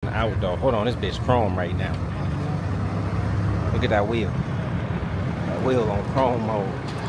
the outdoor. Hold on, this bitch chrome right now. Look at that wheel. That wheel on chrome mode.